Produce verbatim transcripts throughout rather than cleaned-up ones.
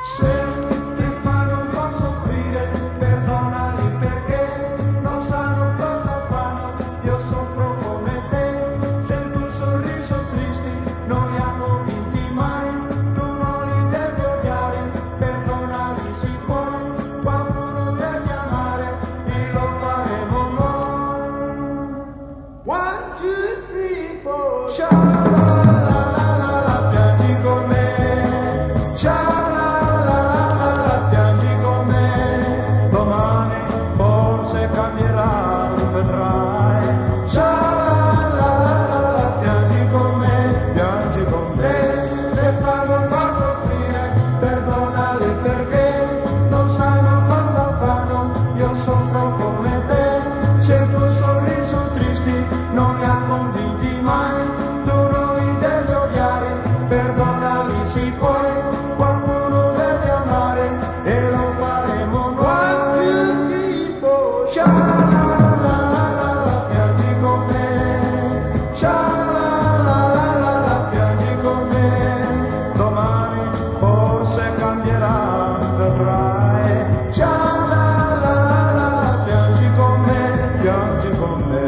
Se ti fanno un po' soffrire, perdonali perché non sanno cosa fanno. Io soffro come te, se il tuo sorriso tristi non li hanno vinti mai. Tu non li devi odiare, perdonali si può. Qualcuno devi amare e lo faremo noi. One, two, three, four. Sha la la la la la, piangi con me. Sha la la la la la, piangi con me. Domani forse cambierà, vedrai. Sha la la la la la, piangi con me, piangi con me. Se te fanno un po' soffrire, perdonali perché non sanno cosa fanno. Io soffro come te, se il tuo sorriso tristi non li ha convinti mai. Tu non li devi odiare, perdonali si può. Qualcuno deve amare e lo faremo noi. One, two, three, four. Sha la la la la la, piangi con me. Sha la la la la la, piangi con me. Domani forse cambierà, vedrai. Sha la la la la la, piangi con me, piangi con me.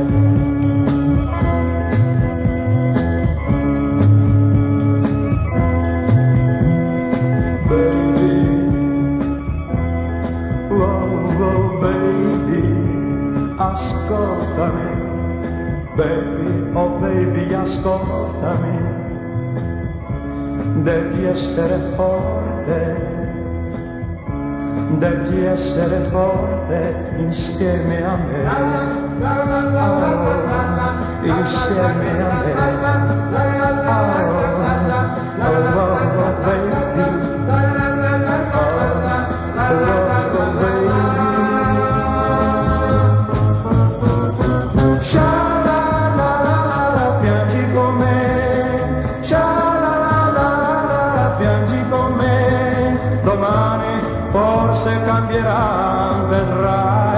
Baby, oh, oh baby, ascoltami. Baby, oh baby, ascoltami. Devi essere forte, devi essere forte insieme a me. Oh, insieme a me. Oh, oh, oh, oh baby. Sha la la la la la, piangi con me. Sha la la la la la la, piangi con me. Domani forse cambierà, vedrai.